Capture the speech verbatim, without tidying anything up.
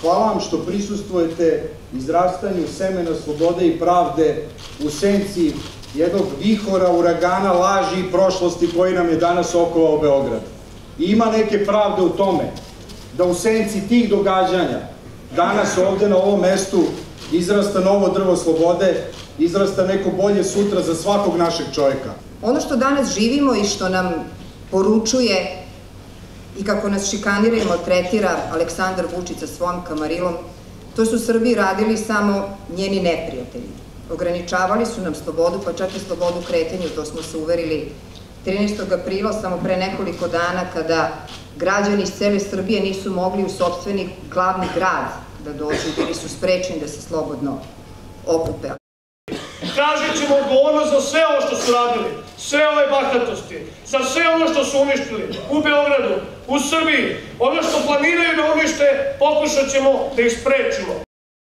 Hvala vam što prisustvujete izrastanju semena slobode i pravde u senci jednog vihora, uragana, laži i prošlosti koji nam je danas okovao Beograd. I ima neke pravde u tome da u senci tih događanja danas ovde na ovom mestu izrasta novo drvo slobode, izrasta neko bolje sutra za svakog našeg čovjeka. Ono što danas živimo i što nam poručuje i kako nas šikanira i maltretira Aleksandar Vučić sa svojom kamarilom, to su Srbiji radili samo njeni neprijatelji. Ograničavali su nam slobodu, pa čak i slobodu kretanja, to smo se uverili trinaestog aprila, samo pre nekoliko dana, kada građani iz cele Srbije nisu mogli u sopstveni glavni grad da dođu, bili su sprečeni da se slobodno okupe. Tražit ćemo odgovornost za sve ovo što su radili, sve ove bahatosti, za sve ono što su uništili u Beogradu, u Srbiji, ono što planiraju da unište, pokušat ćemo da ih sprečimo.